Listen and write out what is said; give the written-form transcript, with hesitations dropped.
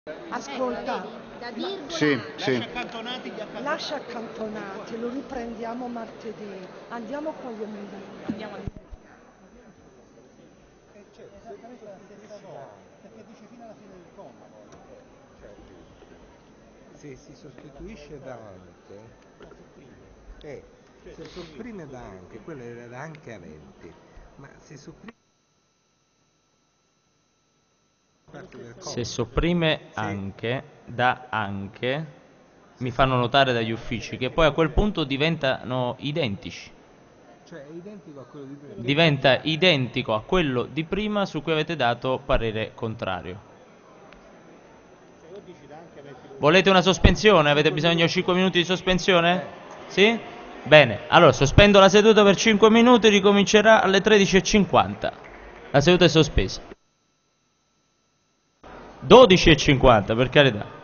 Ascolta, Da virgola. Sì, sì. lascia accantonati, lo riprendiamo martedì. Andiamo con gli emendamenti. Andiamo. Esattamente la stessa cosa, perché dice fino alla fine del comma. Se si sostituisce da anche, se sopprime da anche, quello era da anche aventi, ma se sopprime parte del comma. Se sopprime anche, da anche, mi fanno notare dagli uffici che poi a quel punto diventano identici. Cioè è identico a quello di prima. Diventa identico a quello di prima su cui avete dato parere contrario. Volete una sospensione? Avete bisogno di 5 minuti di sospensione? Sì? Bene, allora sospendo la seduta per 5 minuti, ricomincerà alle 13:50. La seduta è sospesa. 12:50, per carità.